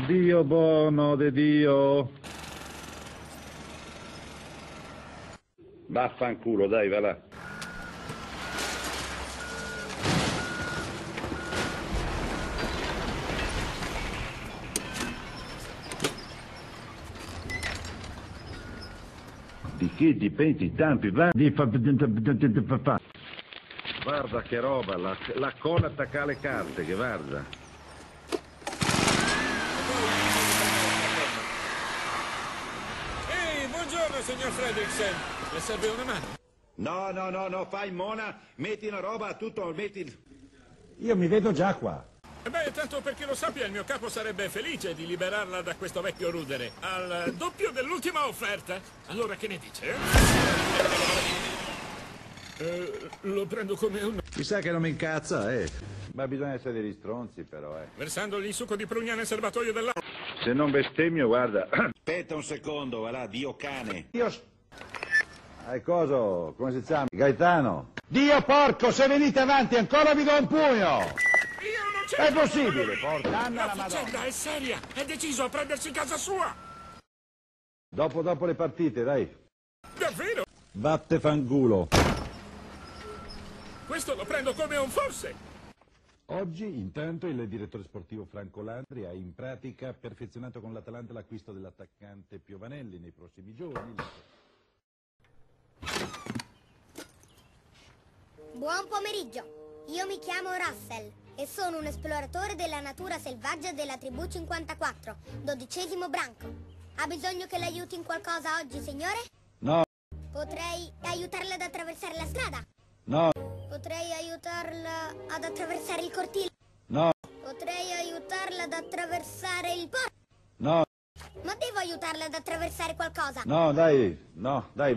Dio buono de Dio. Vaffanculo, dai, va là. Di che dipende tanti, va? Guarda che roba, la cola attacca alle carte, che guarda. Ehi, buongiorno signor Fredricksen, le serve una mano? No, fai mona, metti una roba a tutto, metti... Io mi vedo già qua. Beh, tanto perché lo sappia, il mio capo sarebbe felice di liberarla da questo vecchio rudere. Al doppio dell'ultima offerta. Allora che ne dice? Lo prendo come un... Mi sa che non mi incazza, Ma bisogna essere degli stronzi, però, Versandogli il succo di prugna nel serbatoio della... Se non bestemmio, guarda. Aspetta un secondo, va là, Dio cane. Dio... Coso, come si chiama? Gaetano. Dio porco, se venite avanti ancora vi do un pugno! Io non c'è... È possibile, porca Anna La la faccenda Madonna. è seria, è deciso a prendersi casa sua. Dopo le partite, dai. Davvero? Vatte fanculo. Questo lo prendo come un forse. Oggi, intanto, il direttore sportivo Franco Landri ha in pratica perfezionato con l'Atalanta l'acquisto dell'attaccante Piovanelli nei prossimi giorni. Buon pomeriggio, io mi chiamo Russell e sono un esploratore della natura selvaggia della tribù 54, 12° branco. Ha bisogno che l'aiuti in qualcosa oggi, signore? No, Potrei aiutarla ad attraversare la strada? no, Potrei aiutarla ad attraversare il cortile? no, Potrei aiutarla ad attraversare il porto? no, Ma devo aiutarla ad attraversare qualcosa? no, dai, no, dai.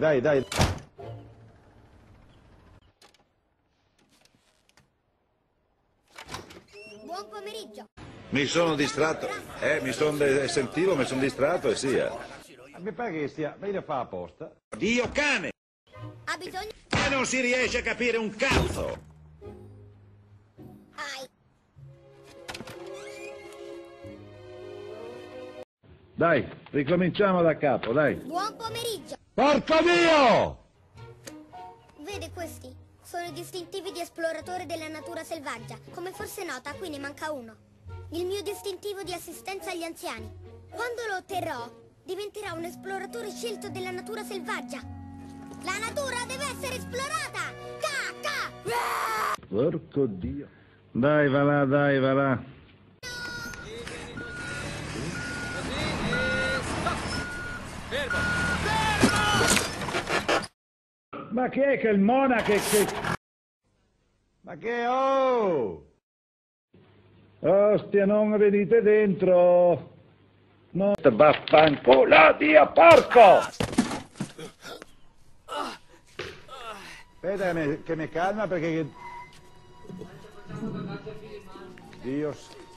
Buon pomeriggio. Mi sono distratto, sentivo, mi sono distratto e sia. Mi pare che sia, ma io fa apposta. Dio cane! Ha bisogno... E non si riesce a capire un cazzo! Ai. Dai, ricominciamo da capo, dai. Buon pomeriggio. Porco Dio! Vede questi? Sono i distintivi di esploratore della natura selvaggia. Come forse nota, qui ne manca uno. Il mio distintivo di assistenza agli anziani. Quando lo otterrò, diventerò un esploratore scelto della natura selvaggia. La natura deve essere esplorata! Porco Dio. Dai, va là, dai, va là. Ma chi è che il monaco che... Ma che oh! Ostia, non venite dentro! No, vaffanculo, Dio porco! Aspetta che mi calma perché... Dio...